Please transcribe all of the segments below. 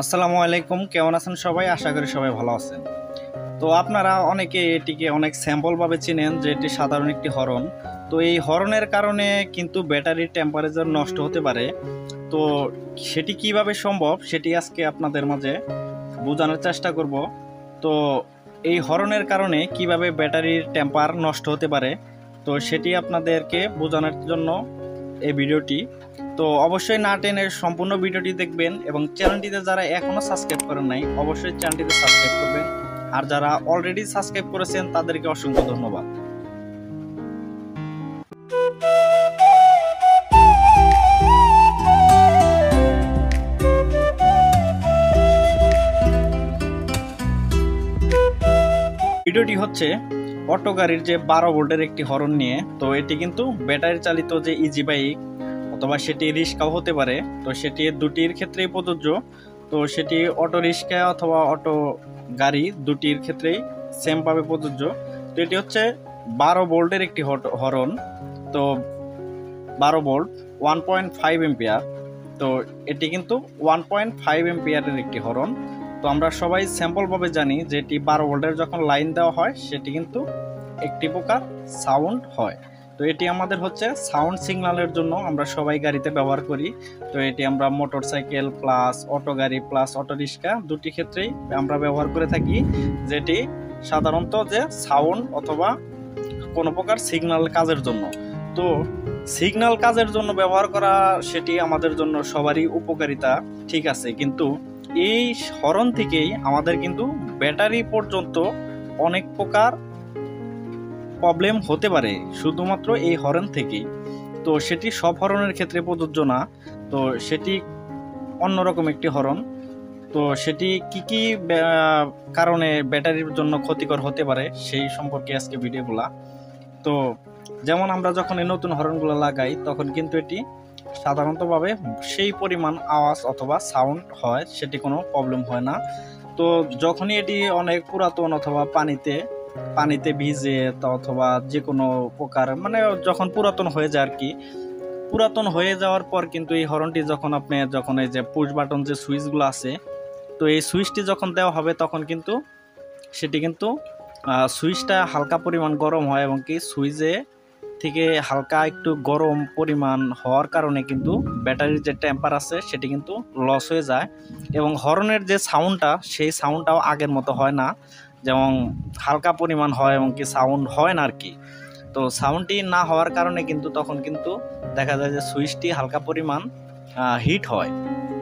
আসসালামু আলাইকুম, কেমন আছেন সবাই? আশা করি সবাই ভালো আছেন। তো আপনারা অনেকে এটিকে অনেক স্যাম্পল ভাবে চিনেন যে এটি সাধারণ একটি হরন। তো এই হরনের কারণে কিন্তু ব্যাটারির টেম্পারেচার নষ্ট হতে পারে। তো সেটি কিভাবে সম্ভব সেটি আজকে আপনাদের মাঝে বোঝানোর চেষ্টা করব। তো এই হরনের কারণে কিভাবে ব্যাটারির টেম্পার নষ্ট হতে পারে, তো সেটি আপনাদেরকে বোঝানোর জন্য এই ভিডিওটি। তো অবশ্যই না টেনে সম্পূর্ণ ভিডিওটি দেখবেন এবং চ্যানেলটিতে যারা এখনও সাবস্ক্রাইব করেন নাই অবশ্যই চ্যানেলটিতে সাবস্ক্রাইব করবেন, আর যারা অলরেডি সাবস্ক্রাইব করেছেন তাদেরকে অসংখ্য ধন্যবাদ। ভিডিওটি হচ্ছে অটো গাড়ির যে 12 ভোল্টের একটি হরন নিয়ে। তো এটি কিন্তু ব্যাটারি চালিত যে ইজি বাইক অথবা সেটি রিক্সাও হতে পারে, তো সেটি দুটির ক্ষেত্রেই প্রযোজ্য। তো সেটি অটো রিক্সা অথবা অটো গাড়ি দুটির ক্ষেত্রেই সেমভাবে প্রযোজ্য। তো এটি হচ্ছে 12 ভোল্টের একটি হরন। তো 12 ভোল্ট 1.5 এম্পিয়ার। তো এটি কিন্তু 1.5 এম্পিয়ারের একটি হরন। তো আমরা সবাই স্যাম্পলভাবে জানি যে এটি 12 ভোল্টের যখন লাইন দেওয়া হয় সেটি কিন্তু একটি প্রকার সাউন্ড হয়। তো এটি আমাদের হচ্ছে সাউন্ড সিগন্যালের জন্য আমরা সবাই গাড়িতে ব্যবহার করি। তো এটি আমরা মোটর সাইকেল প্লাস অটো গাড়ি প্লাস অটো রিক্সা দুটি ক্ষেত্রেই আমরা ব্যবহার করে থাকি, যেটি সাধারণত যে সাউন্ড অথবা কোনো প্রকার সিগন্যাল কাজের জন্য। তো সিগন্যাল কাজের জন্য ব্যবহার করা সেটি আমাদের জন্য সবারই উপকারিতা, ঠিক আছে, কিন্তু এই হরন থেকেই আমাদের কিন্তু ব্যাটারি পর্যন্ত অনেক প্রকার প্রবলেম হতে পারে শুধুমাত্র এই হরন থেকেই। তো সেটি সব হরনের ক্ষেত্রে প্রযোজ্য না। তো সেটি অন্যরকম একটি হরন। তো সেটি কি কারণে ব্যাটারির জন্য ক্ষতিকর হতে পারে সেই সম্পর্কে আজকে ভিডিওগুলা। তো যেমন আমরা যখন এই নতুন হরনগুলো লাগাই তখন কিন্তু এটি সাধারণতভাবে সেই পরিমাণ আওয়াজ অথবা সাউন্ড হয়, সেটি কোনো প্রবলেম হয় না। তো যখনই এটি অনেক পুরাতন অথবা পানিতে ভিজে অথবা যে কোনো প্রকার মানে যখন পুরাতন হয়ে যায় আর কি, পুরাতন হয়ে যাওয়ার পর কিন্তু এই হরনটি যখন এই যে পুশ বাটন যে সুইচগুলো আছে, তো এই সুইচটি যখন দেওয়া হবে তখন কিন্তু সেটি কিন্তু সুইচটা হালকা পরিমাণ গরম হয় এবং কি সুইচে থেকে হালকা একটু গরম পরিমাণ হওয়ার কারণে কিন্তু ব্যাটারির যে টেম্পার আছে সেটি কিন্তু লস হয়ে যায় এবং হর্নের যে সাউন্ডটা সেই সাউন্ডটাও আগের মতো হয় না, যেমন হালকা পরিমাণ হয় এবং কি সাউন্ড হয় না আর কি। তো সাউন্ডটি না হওয়ার কারণে কিন্তু তখন কিন্তু দেখা যায় যে সুইচটি হালকা পরিমাণ হিট হয়।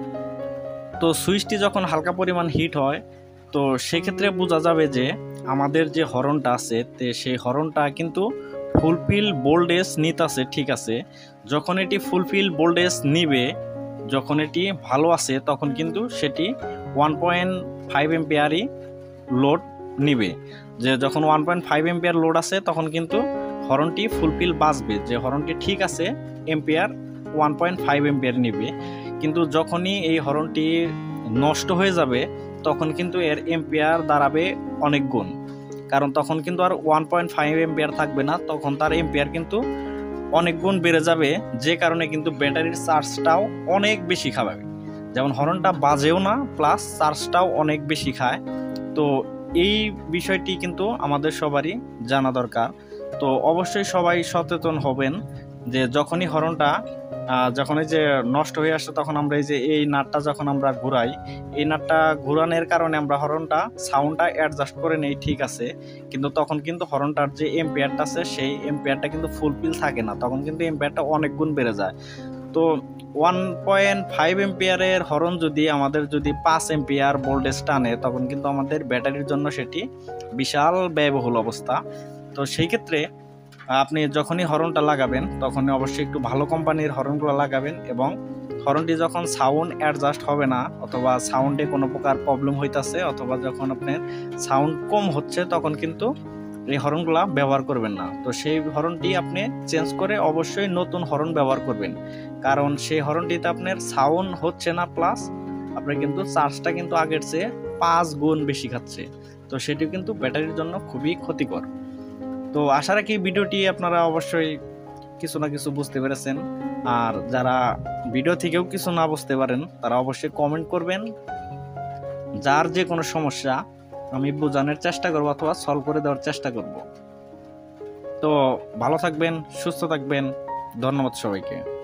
তো সুইচটি যখন হালকা পরিমাণ হিট হয় তো সেক্ষেত্রে বোঝা যাবে যে আমাদের যে হর্নটা আছে সেই হর্নটা কিন্তু ফুলফিল ভোল্টেজ নিতেছে, ঠিক আছে। যখন এটি ফুলফিল ভোল্টেজ নিবে, যখন এটি ভালো আছে তখন কিন্তু সেটি 1.5 এম্পিয়ারই লোড নিবে। যে যখন 1.5 এম্পিয়ার লোড আছে তখন কিন্তু হর্নটি ফুলফিল বাজবে, যে হর্নটি ঠিক আছে, এম্পিয়ার 1.5 এম্পিয়ার নিবে। কিন্তু যখনই এই হর্নটি নষ্ট হয়ে যাবে তখন কিন্তু এর এম্পিয়ার দাঁড়াবে অনেক গুণ, কারণ তখন কিন্তু আর 1.5 এম্পিয়ার থাকবে না, তখন তার এম্পিয়ার কিন্তু অনেক গুণ বেড়ে যাবে, যে কারণে কিন্তু ব্যাটারির চার্জটাও অনেক বেশি খাবে। যেমন হর্নটা বাজেও না প্লাস চার্জটাও অনেক বেশি খায়। তো এই বিষয়টি কিন্তু আমাদের সবারই জানা দরকার। তো অবশ্যই সবাই সচেতন হবেন যে যখনই হর্নটা যখন এই যে নষ্ট হয়ে আসে তখন আমরা এই যে এই নাটটা যখন আমরা ঘুরাই, এই নাটটা ঘুরানোর কারণে আমরা হর্নটা সাউন্ডটা অ্যাডজাস্ট করে নেই, ঠিক আছে, কিন্তু তখন কিন্তু হর্নটার যে এম্পিয়ারটা আছে সেই এম্পিয়ারটা কিন্তু ফুলফিল থাকে না, তখন কিন্তু এম্পিয়ারটা অনেক গুণ বেড়ে যায়। তো 1.5 এম্পিয়ারের হর্ন আমাদের যদি 5 এম্পিয়ার ভোল্টেজ টানে তখন কিন্তু আমাদের ব্যাটারির জন্য সেটি বিশাল ব্যয়বহুল অবস্থা। তো সেই ক্ষেত্রে আপনি যখনই হর্নটা লাগাবেন তখনই অবশ্যই একটু ভালো কোম্পানির হর্নগুলো লাগাবেন এবং হর্নটি যখন সাউন্ড অ্যাডজাস্ট হবে না অথবা সাউন্ডে কোনো প্রকার প্রবলেম হইতাছে অথবা যখন আপনার সাউন্ড কম হচ্ছে তখন কিন্তু এই হর্নগুলা ব্যবহার করবেন না। তো সেই হর্নটি আপনি চেঞ্জ করে অবশ্যই নতুন হর্ন ব্যবহার করবেন, কারণ সেই হর্নটিতে আপনার সাউন্ড হচ্ছে না প্লাস আপনার কিন্তু চার্জটা কিন্তু আগের চেয়ে 5 গুণ বেশি খাচ্ছে। তো সেটি কিন্তু ব্যাটারির জন্য খুবই ক্ষতিকর। তো আশা রাখি ভিডিওটি আপনারা অবশ্যই কিছু না কিছু বুঝতে পেরেছেন, আর যারা ভিডিও থেকেও কিছু না বুঝতে পারেন তারা অবশ্যই কমেন্ট করবেন যার যে কোনো সমস্যা আমি বোঝানোর চেষ্টা করবো অথবা সলভ করে দেওয়ার চেষ্টা করব। তো ভালো থাকবেন, সুস্থ থাকবেন, ধন্যবাদ সবাইকে।